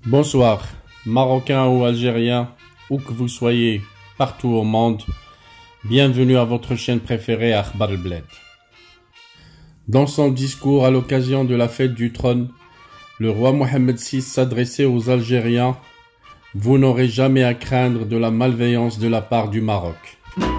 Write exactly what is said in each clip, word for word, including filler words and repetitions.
Bonsoir, Marocains ou Algériens, où que vous soyez, partout au monde, bienvenue à votre chaîne préférée Akhbar El Bled. Dans son discours à l'occasion de la fête du trône, le roi Mohammed six s'adressait aux Algériens « Vous n'aurez jamais à craindre de la malveillance de la part du Maroc ».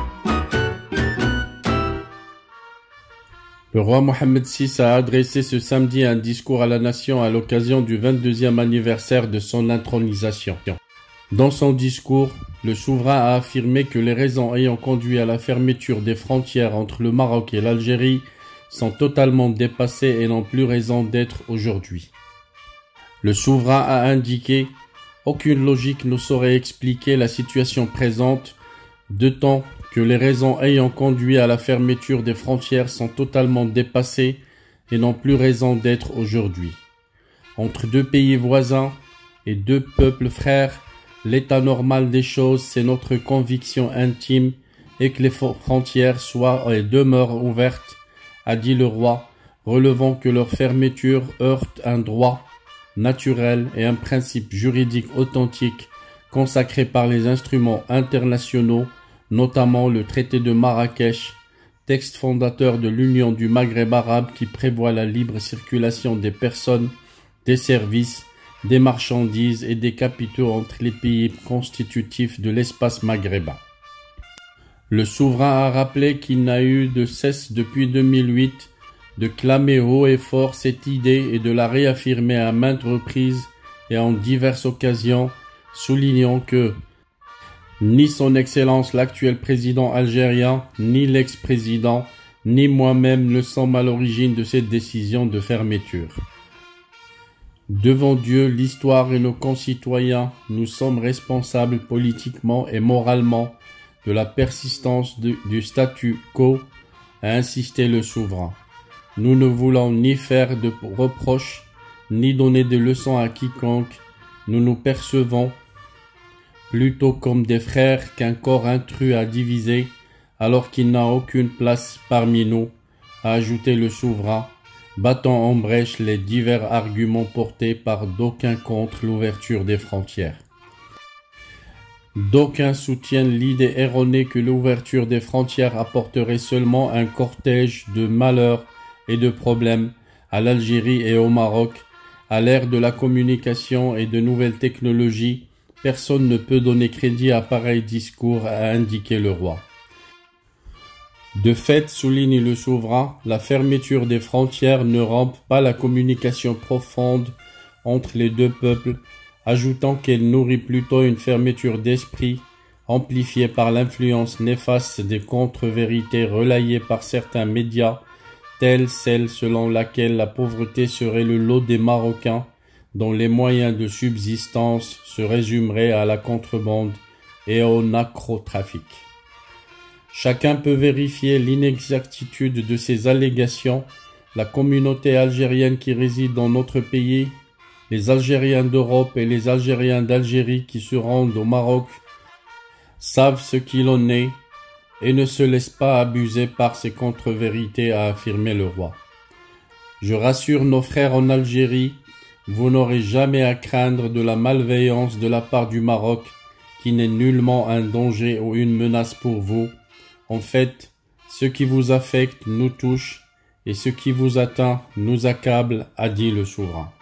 Le roi Mohammed six a adressé ce samedi un discours à la nation à l'occasion du vingt-deuxième anniversaire de son intronisation. Dans son discours, le souverain a affirmé que les raisons ayant conduit à la fermeture des frontières entre le Maroc et l'Algérie sont totalement dépassées et n'ont plus raison d'être aujourd'hui. Le souverain a indiqué « Aucune logique ne saurait expliquer la situation présente, d'autant que les raisons ayant conduit à la fermeture des frontières sont totalement dépassées et n'ont plus raison d'être aujourd'hui. Entre deux pays voisins et deux peuples frères, l'état normal des choses, c'est notre conviction intime et que les frontières soient et demeurent ouvertes, a dit le roi, relevant que leur fermeture heurte un droit naturel et un principe juridique authentique consacré par les instruments internationaux, notamment le traité de Marrakech, texte fondateur de l'Union du Maghreb arabe qui prévoit la libre circulation des personnes, des services, des marchandises et des capitaux entre les pays constitutifs de l'espace maghrébin. Le souverain a rappelé qu'il n'a eu de cesse depuis deux mille huit de clamer haut et fort cette idée et de la réaffirmer à maintes reprises et en diverses occasions, soulignant que ni son Excellence l'actuel président algérien, ni l'ex-président, ni moi-même ne sommes à l'origine de cette décision de fermeture. Devant Dieu, l'histoire et nos concitoyens, nous sommes responsables politiquement et moralement de la persistance de, du statu quo, a insisté le souverain. Nous ne voulons ni faire de reproches, ni donner de leçons à quiconque. Nous nous percevons plutôt comme des frères qu'un corps intrus à diviser, alors qu'il n'a aucune place parmi nous, a ajouté le souverain, battant en brèche les divers arguments portés par d'aucuns contre l'ouverture des frontières. D'aucuns soutiennent l'idée erronée que l'ouverture des frontières apporterait seulement un cortège de malheurs et de problèmes à l'Algérie et au Maroc. À l'ère de la communication et de nouvelles technologies, personne ne peut donner crédit à pareil discours, a indiqué le roi. De fait, souligne le souverain, la fermeture des frontières ne rompt pas la communication profonde entre les deux peuples, ajoutant qu'elle nourrit plutôt une fermeture d'esprit, amplifiée par l'influence néfaste des contre-vérités relayées par certains médias, telle celle selon laquelle la pauvreté serait le lot des Marocains, dont les moyens de subsistance se résumeraient à la contrebande et au narcotrafic. Chacun peut vérifier l'inexactitude de ces allégations. La communauté algérienne qui réside dans notre pays, les Algériens d'Europe et les Algériens d'Algérie qui se rendent au Maroc savent ce qu'il en est et ne se laissent pas abuser par ces contre-vérités, a affirmé le roi. Je rassure nos frères en Algérie, vous n'aurez jamais à craindre de la malveillance de la part du Maroc, qui n'est nullement un danger ou une menace pour vous. En fait, ce qui vous affecte nous touche, et ce qui vous atteint nous accable, a dit le souverain.